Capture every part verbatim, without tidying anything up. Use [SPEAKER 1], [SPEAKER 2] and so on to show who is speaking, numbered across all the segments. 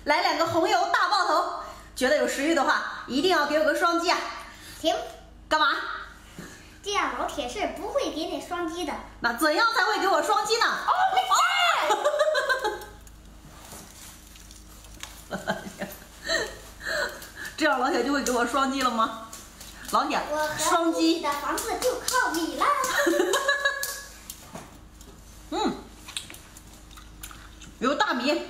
[SPEAKER 1] 来两个红油大爆头，觉得有食欲的话，一定要给我个双击啊！
[SPEAKER 2] 停，
[SPEAKER 1] 干嘛？
[SPEAKER 2] 这样老铁是不会给你双击的。
[SPEAKER 1] 那怎样才会给我双击呢？哦，没事。这样老铁就会给我双击了吗？老铁，双击。
[SPEAKER 2] 你的房子就靠你了。
[SPEAKER 1] 嗯，有大米。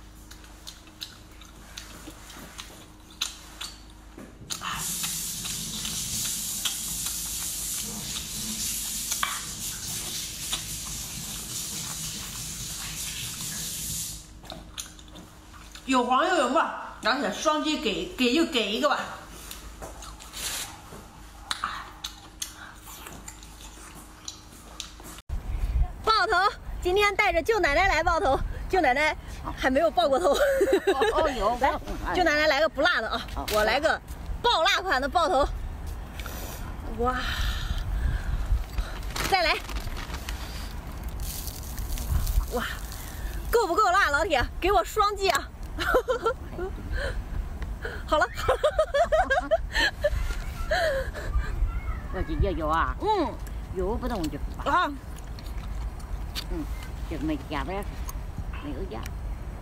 [SPEAKER 1] 有黄又有味，而且双击给给就给一个吧。爆头，今天带着舅奶奶来爆头，舅奶奶还没有爆过头。
[SPEAKER 3] 哦有，
[SPEAKER 1] 来，舅奶奶来个不辣的啊，我来个爆辣款的爆头。哇，再来。哇，够不够辣，老铁？给我双击啊！好了，
[SPEAKER 3] 要几要油啊？
[SPEAKER 1] 嗯，
[SPEAKER 3] 油不动就吧。
[SPEAKER 1] 啊，
[SPEAKER 3] 嗯，就没加呗，没有加。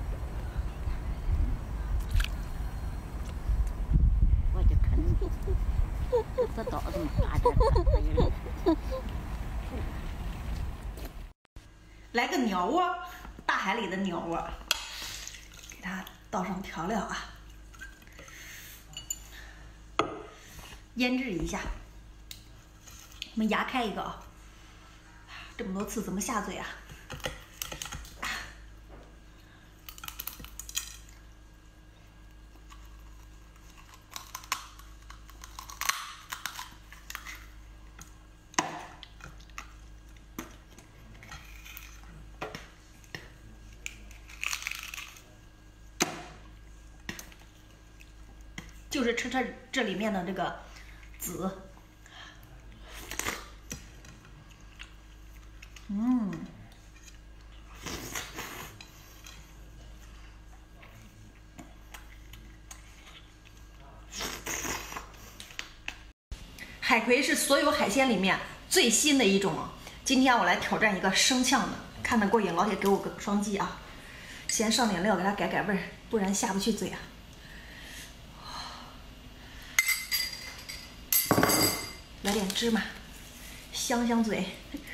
[SPEAKER 3] 我就看这刀这么大点。
[SPEAKER 1] 来个鸟窝，大海里的鸟窝。给它倒上调料啊，腌制一下。我们牙开一个啊，这么多刺怎么下嘴啊？就是吃它这里面的这个籽，嗯，海葵是所有海鲜里面最新的一种啊。今天我来挑战一个生呛的，看得过瘾，老铁给我个双击啊！先上点料给它改改味儿，不然下不去嘴啊。来点芝麻，香香嘴。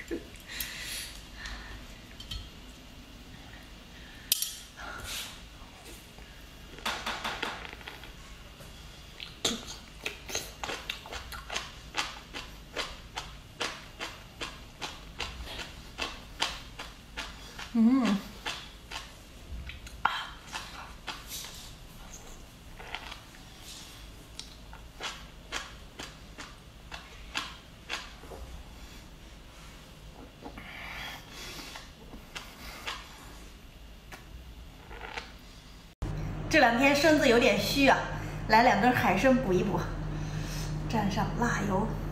[SPEAKER 1] 嗯。这两天身子有点虚啊，来两根海参补一补，蘸上辣油。